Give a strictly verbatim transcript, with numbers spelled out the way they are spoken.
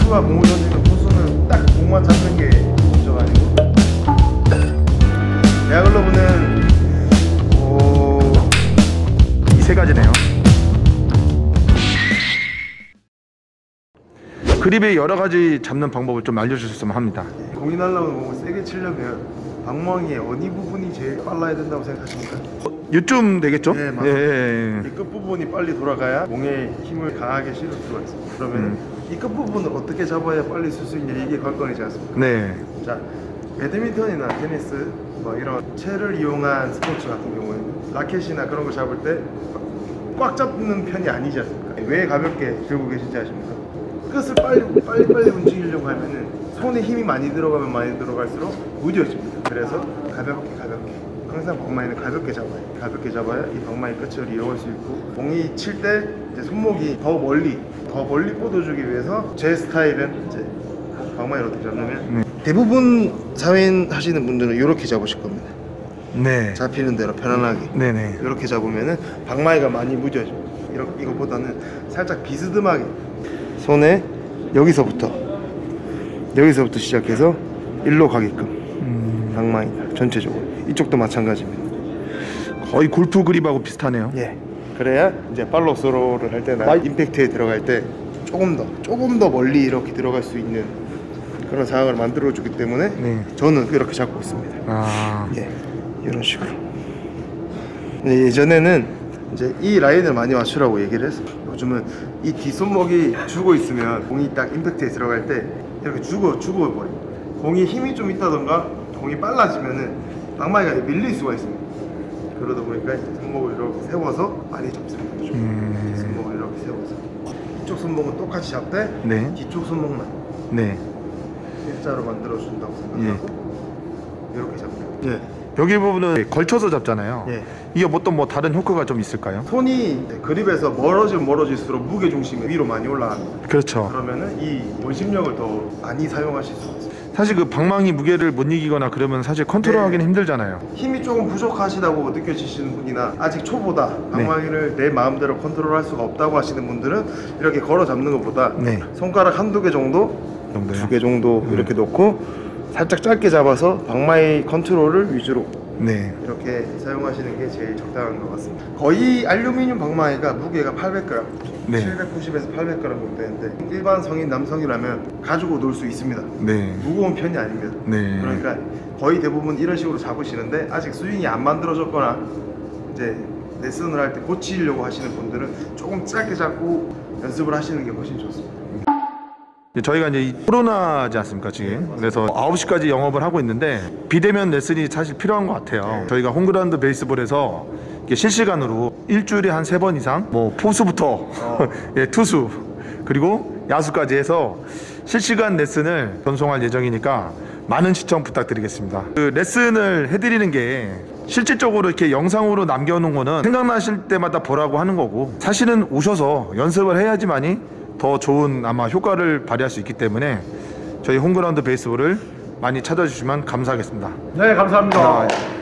투수가 공을 던지면 투수는 딱 공만 잡는 게 문제가 아니고, 야글러브는 이 세 가지네요. 그립의 여러 가지 잡는 방법을 좀 알려주셨으면 합니다. 공이 날라오는 공을 세게 치려면 방망이의 어느 부분이 제일 빨라야 된다고 생각하십니까? 어, 요쯤 되겠죠? 네, 맞아요. 예, 예. 이 끝부분이 빨리 돌아가야 공에 힘을 강하게 실을 수가 있습니다. 그러면 음. 이 끝부분을 어떻게 잡아야 빨리 쓸 수 있냐, 이게 관건이지 않습니까? 네. 자, 배드민턴이나 테니스 뭐 이런 채를 이용한 스포츠 같은 경우에는 라켓이나 그런 거 잡을 때 꽉 잡는 편이 아니지 않습니까? 왜 가볍게 들고 계신지 아십니까? 끝을 빨리 빨리 빨리 움직이려고 하면은 손에 힘이 많이 들어가면 많이 들어갈수록 무뎌집니다. 그래서 가볍게 가볍게 항상 방망이는 가볍게 잡아야 돼. 가볍게 잡아야 이 방망이 끝을 이용할 수 있고, 공이 칠 때 이제 손목이 더 멀리 더 멀리 뻗어주기 위해서 제 스타일은 이제 방망이를 어떻게 잡냐면, 네. 대부분 사회인 하시는 분들은 이렇게 잡으실 겁니다. 네. 잡히는 대로 편안하게 네네. 이렇게 잡으면은 방망이가 많이 무뎌져. 이렇게 이거보다는 살짝 비스듬하게 손에 여기서부터 여기서부터 시작해서 일로 가게끔 음... 방망이 전체적으로 이쪽도 마찬가지입니다. 거의 골프 그립하고 비슷하네요. 예. 그래야 이제 팔로우 스로우를 할 때나 임팩트에 들어갈 때 조금 더 조금 더 멀리 이렇게 들어갈 수 있는 그런 상황을 만들어 주기 때문에 네. 저는 이렇게 잡고 있습니다. 아... 예. 이런 식으로. 근데 예전에는 이제 이 라인을 많이 맞추라고 얘기를 했어. 요즘은 이 뒷손목이 죽어 있으면 공이 딱 임팩트에 들어갈 때 이렇게 죽어 죽어 버려. 공이 힘이 좀 있다던가 공이 빨라지면은 방망이가 밀릴 수가 있습니다. 그러다 보니까 이제 손목을 이렇게 세워서 많이 잡습니다. 음... 손목을 이렇게 세워서 이쪽 손목은 똑같이 잡되 네. 뒤쪽 손목만 네. 일자로 만들어 준다고 생각하고 예. 이렇게 잡니다. 예. 여기 부분은 걸쳐서 잡잖아요. 예. 이게 어떤 뭐 다른 효과가 좀 있을까요? 손이 그립에서 멀어지면 멀어질수록 무게 중심이 위로 많이 올라갑니다. 그렇죠. 그러면은 이 원심력을 더 많이 사용하실 수가 있습니다. 사실 그 방망이 무게를 못 이기거나 그러면 사실 컨트롤하기는 네. 힘들잖아요. 힘이 조금 부족하시다고 느껴지시는 분이나 아직 초보다 방망이를 네. 내 마음대로 컨트롤할 수가 없다고 하시는 분들은 이렇게 걸어 잡는 것보다 네. 손가락 한두 개 정도, 정도요? 두 개 정도 음. 이렇게 놓고 살짝 짧게 잡아서 방망이 컨트롤을 위주로 네. 이렇게 사용하시는 게 제일 적당한 것 같습니다. 거의 알루미늄 방망이가 무게가 팔백 그램, 네. 칠백구십에서 팔백 그램 정도 되는데 일반 성인 남성이라면 가지고 놀 수 있습니다. 네. 무거운 편이 아닙니다. 네. 그러니까 거의 대부분 이런 식으로 잡으시는데 아직 스윙이 안 만들어졌거나 이제 레슨을 할 때 고치려고 하시는 분들은 조금 짧게 잡고 연습을 하시는 게 훨씬 좋습니다. 저희가 이제 코로나지 않습니까 지금. 그래서 아홉 시까지 영업을 하고 있는데 비대면 레슨이 사실 필요한 것 같아요. 네. 저희가 홈그라운드 베이스볼에서 이렇게 실시간으로 일주일에 한 세 번 이상 뭐 포수부터 어. 예, 투수 그리고 야수까지 해서 실시간 레슨을 전송할 예정이니까 많은 시청 부탁드리겠습니다. 그 레슨을 해드리는 게 실질적으로 이렇게 영상으로 남겨놓은 거는 생각나실 때마다 보라고 하는 거고, 사실은 오셔서 연습을 해야지만이 더 좋은 아마 효과를 발휘할 수 있기 때문에 저희 홈그라운드 베이스볼을 많이 찾아주시면 감사하겠습니다. 네, 감사합니다. 아,